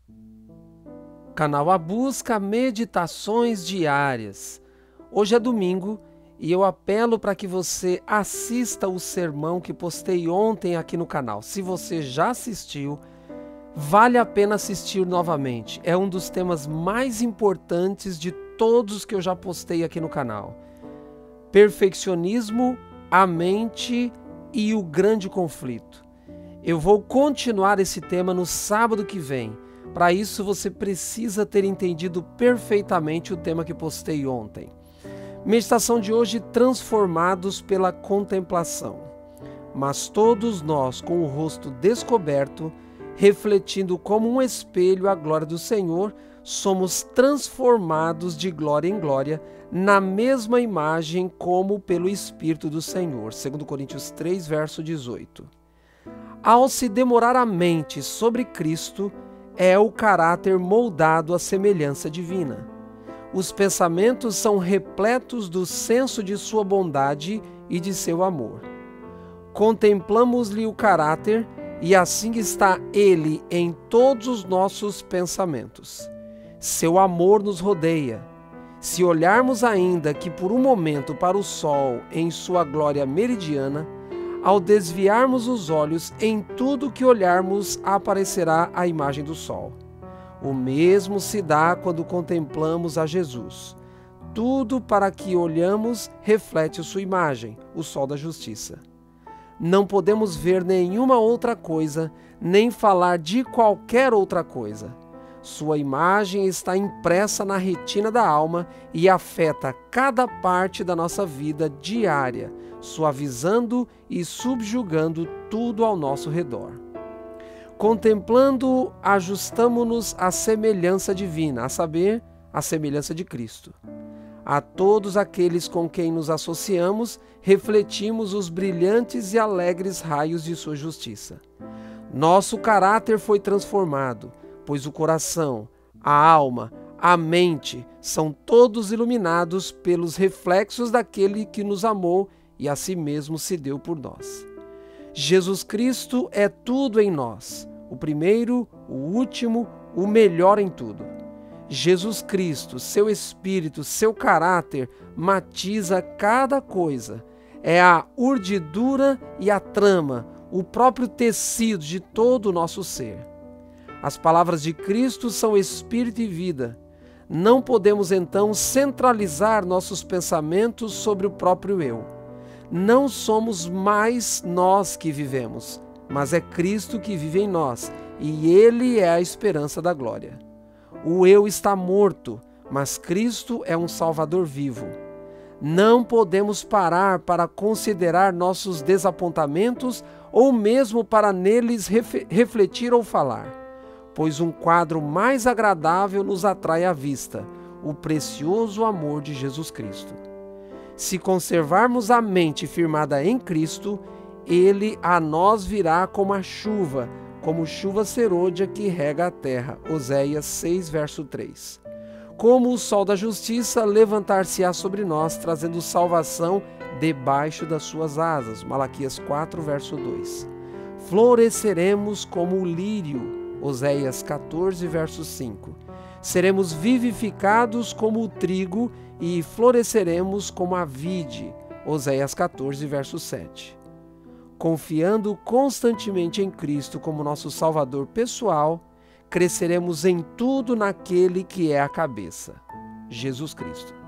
Canal A Busca, meditações diárias. Hoje é domingo e eu apelo para que você assista o sermão que postei ontem aqui no canal. Se você já assistiu, vale a pena assistir novamente. É um dos temas mais importantes de todos que eu já postei aqui no canal. Perfeccionismo, a mente e o grande conflito. Eu vou continuar esse tema no sábado que vem. Para isso, você precisa ter entendido perfeitamente o tema que postei ontem. Meditação de hoje: transformados pela contemplação. Mas todos nós, com o rosto descoberto, refletindo como um espelho a glória do Senhor, somos transformados de glória em glória, na mesma imagem como pelo Espírito do Senhor. 2 Coríntios 3, verso 18. Ao se demorar a mente sobre Cristo, é o caráter moldado à semelhança divina. Os pensamentos são repletos do senso de sua bondade e de seu amor. Contemplamos-lhe o caráter e assim está ele em todos os nossos pensamentos. Seu amor nos rodeia. Se olharmos ainda que por um momento para o sol em sua glória meridiana, ao desviarmos os olhos, em tudo que olharmos aparecerá a imagem do sol. O mesmo se dá quando contemplamos a Jesus. Tudo para que olhamos reflete sua imagem, o sol da justiça. Não podemos ver nenhuma outra coisa, nem falar de qualquer outra coisa. Sua imagem está impressa na retina da alma e afeta cada parte da nossa vida diária, suavizando e subjugando tudo ao nosso redor. Contemplando, ajustamo-nos à semelhança divina, a saber, à semelhança de Cristo. A todos aqueles com quem nos associamos, refletimos os brilhantes e alegres raios de sua justiça. Nosso caráter foi transformado, pois o coração, a alma, a mente são todos iluminados pelos reflexos daquele que nos amou e a si mesmo se deu por nós. Jesus Cristo é tudo em nós, o primeiro, o último, o melhor em tudo. Jesus Cristo, seu Espírito, seu caráter, matiza cada coisa. É a urdidura e a trama, o próprio tecido de todo o nosso ser. As palavras de Cristo são espírito e vida. Não podemos então centralizar nossos pensamentos sobre o próprio eu. Não somos mais nós que vivemos, mas é Cristo que vive em nós, e Ele é a esperança da glória. O eu está morto, mas Cristo é um Salvador vivo. Não podemos parar para considerar nossos desapontamentos ou mesmo para neles refletir ou falar, pois um quadro mais agradável nos atrai à vista, o precioso amor de Jesus Cristo. Se conservarmos a mente firmada em Cristo, Ele a nós virá como chuva serôdia que rega a terra. Oséias 6, verso 3. Como o sol da justiça levantar-se-á sobre nós, trazendo salvação debaixo das suas asas. Malaquias 4, verso 2. Floresceremos como o lírio. Oséias 14, verso 5. Seremos vivificados como o trigo e floresceremos como a vide. Oséias 14, verso 7. Confiando constantemente em Cristo como nosso Salvador pessoal, cresceremos em tudo naquele que é a cabeça, Jesus Cristo.